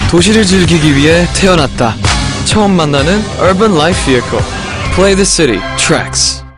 도시를 즐기기 위해 태어났다. 처음 만나는 Urban Life Vehicle. Play the City, Tracks.